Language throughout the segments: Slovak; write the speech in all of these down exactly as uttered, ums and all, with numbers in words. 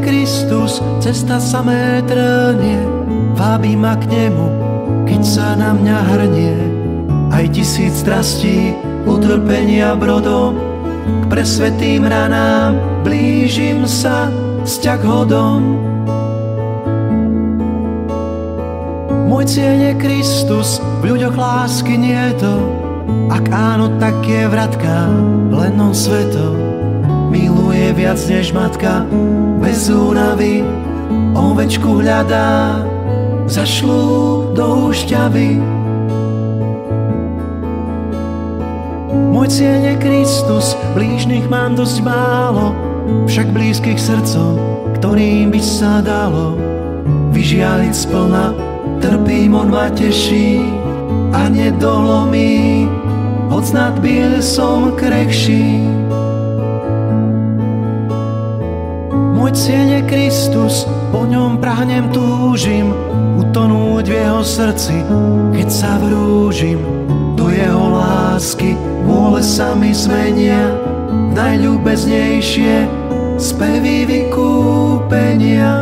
Kristus, cesta samé trnie, vábi ma k nemu, keď sa na mňa hrnie. Aj tisíc strastí, utrpenia brodom, k presvetým ranám blížim sa sťah hodom. Môj cieľ je Kristus, v ľuďoch lásky nie to, ak áno, tak je vratka, len on sveto. Miluje viac než matka, bez únavy, ovečku hľadá, zašlú do úšťavy. Môj cieľ je Kristus, blížnych mám dosť málo, však blízkych srdcom, ktorým by sa dalo vyžialiť splna. Trpím, on ma teší a nedolomí, hoc nadbil som krehší. Môj cieľ je Kristus, po ňom prahnem, túžim utonúť v jeho srdci, keď sa vrúžim do jeho lásky. Vôle sa mi zmenia, najľúbeznejšie spevy vykúpenia.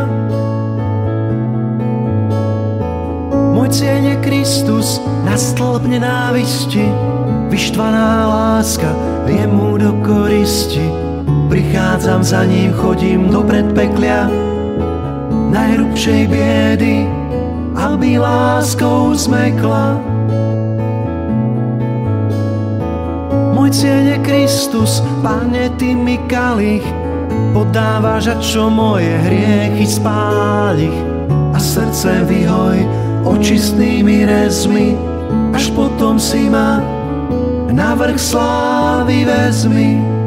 Môj cieľ je Kristus, na stĺp nenávisti, vyštvaná láska vie mu do koristi. Prichádzam za ním, chodím do predpeklia, najhrubšej biedy, aby láskou zmekla. Môj cieľ je Kristus, Pane, Ty mi kalich podávaš, a čo moje hriechy spálich. A srdce vyhoj očistnými rezmi, až potom si ma na vrch slávy vezmi.